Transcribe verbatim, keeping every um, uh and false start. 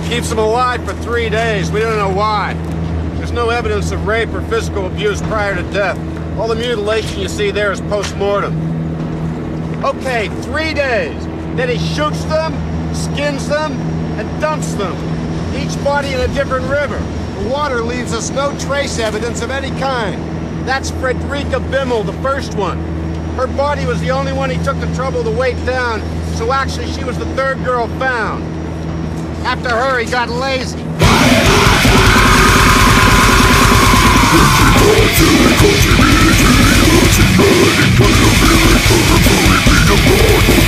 Keeps them alive for three days. We don't know why. There's no evidence of rape or physical abuse prior to death. All the mutilation you see there is post-mortem. Okay, three days. Then he shoots them, skins them, and dumps them. Each body in a different river. The water leaves us no trace evidence of any kind. That's Frederica Bimmel, the first one. Her body was the only one he took the trouble to weight down, so actually she was the third girl found. After her, he got lazy. Continue, continue, continue, continue, continue, continue, continue, continue, continue,